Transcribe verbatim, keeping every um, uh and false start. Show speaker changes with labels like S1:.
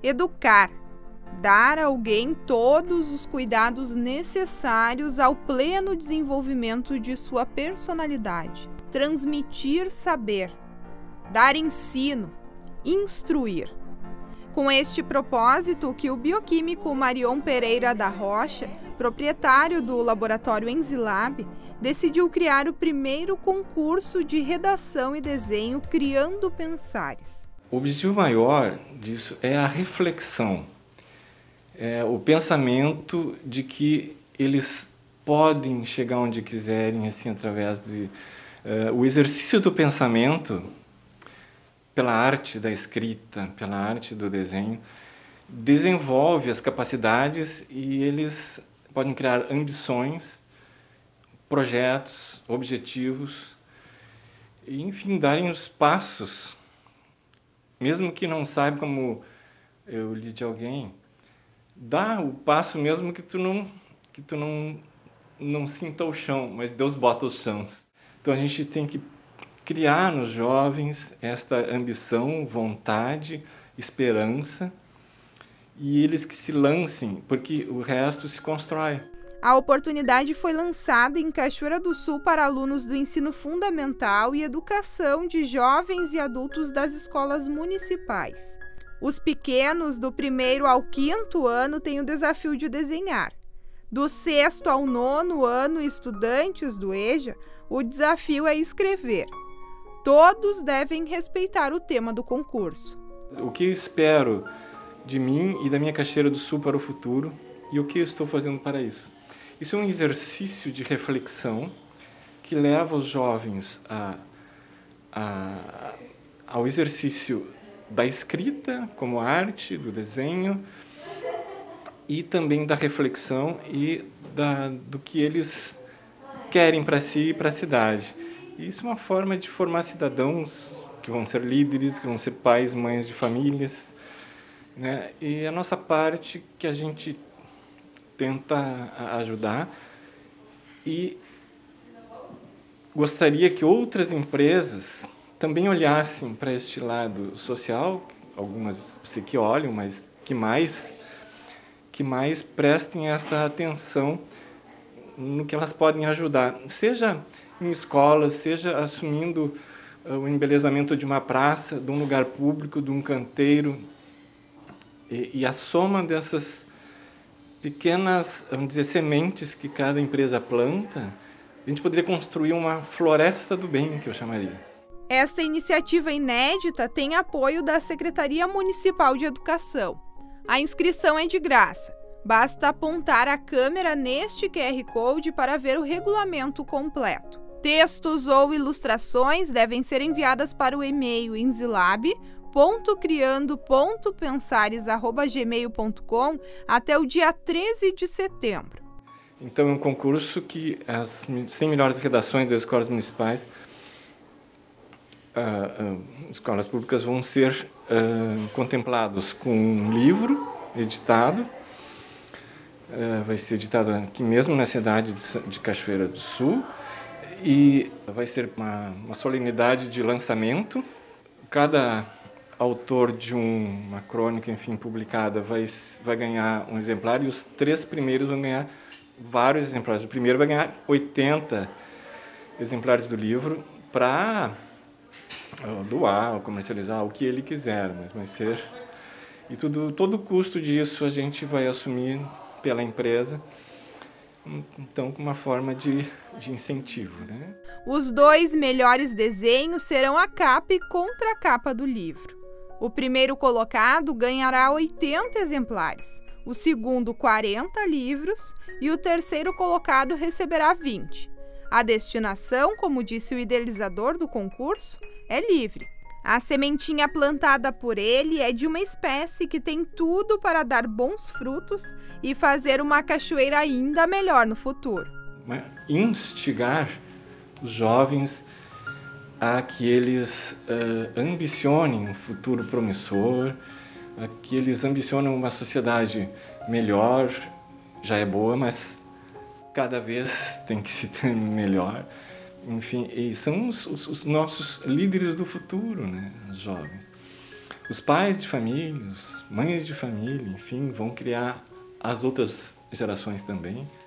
S1: Educar. Dar a alguém todos os cuidados necessários ao pleno desenvolvimento de sua personalidade. Transmitir saber. Dar ensino. Instruir. Com este propósito que o bioquímico Marion Pereira da Rocha, proprietário do laboratório Enzilab, decidiu criar o primeiro concurso de redação e desenho Criando Pensares.
S2: O objetivo maior disso é a reflexão, é o pensamento de que eles podem chegar onde quiserem, assim, através de uh, o exercício do pensamento, pela arte da escrita, pela arte do desenho, desenvolve as capacidades e eles podem criar ambições, projetos, objetivos, e, enfim, darem os passos, mesmo que não saiba, como eu li de alguém, dá o passo mesmo que tu não, que tu não, não sinta o chão, mas Deus bota os chãos. Então a gente tem que criar nos jovens esta ambição, vontade, esperança, e eles que se lancem, porque o resto se constrói.
S1: A oportunidade foi lançada em Cachoeira do Sul para alunos do ensino fundamental e educação de jovens e adultos das escolas municipais. Os pequenos, do primeiro ao quinto ano, têm o desafio de desenhar. Do sexto ao nono ano, estudantes do EJA, o desafio é escrever. Todos devem respeitar o tema do concurso.
S2: O que eu espero de mim e da minha Cachoeira do Sul para o futuro e o que eu estou fazendo para isso? Isso é um exercício de reflexão que leva os jovens a, a, ao exercício da escrita como arte, do desenho, e também da reflexão e da, do que eles querem para si e para a cidade. Isso é uma forma de formar cidadãos que vão ser líderes, que vão ser pais, mães de famílias, né? E a nossa parte que a gente tenta ajudar, e gostaria que outras empresas também olhassem para este lado social, algumas sei que olham, mas que mais, que mais prestem esta atenção no que elas podem ajudar, seja em escolas, seja assumindo o embelezamento de uma praça, de um lugar público, de um canteiro, e, e a soma dessas pequenas, vamos dizer, sementes que cada empresa planta, a gente poderia construir uma floresta do bem, que eu chamaria.
S1: Esta iniciativa inédita tem apoio da Secretaria Municipal de Educação. A inscrição é de graça. Basta apontar a câmera neste Q R Code para ver o regulamento completo. Textos ou ilustrações devem ser enviadas para o e-mail enzilab ponto criando ponto pensares arroba gmail ponto com até o dia treze de setembro.
S2: Então é um concurso que as cem melhores redações das escolas municipais, uh, uh, escolas públicas, vão ser uh, contemplados com um livro editado. Uh, vai ser editado aqui mesmo na cidade de, de Cachoeira do Sul, e vai ser uma, uma solenidade de lançamento. Cada autor de um, uma crônica, enfim, publicada, vai, vai ganhar um exemplar, e os três primeiros vão ganhar vários exemplares. O primeiro vai ganhar oitenta exemplares do livro para uh, doar, comercializar, o que ele quiser, mas vai ser... E tudo, todo o custo disso a gente vai assumir pela empresa, então com uma forma de, de incentivo, né?
S1: Os dois melhores desenhos serão a capa e contracapa do livro. O primeiro colocado ganhará oitenta exemplares, o segundo quarenta livros e o terceiro colocado receberá vinte. A destinação, como disse o idealizador do concurso, é livre. A sementinha plantada por ele é de uma espécie que tem tudo para dar bons frutos e fazer uma cachoeira ainda melhor no futuro.
S2: Instigar os jovens a que eles uh, ambicionem um futuro promissor, a que eles ambicionem uma sociedade melhor, já é boa, mas cada vez tem que se ter melhor. Enfim, e são os, os, os nossos líderes do futuro, né, os jovens. os pais de família, as mães de família, enfim, vão criar as outras gerações também.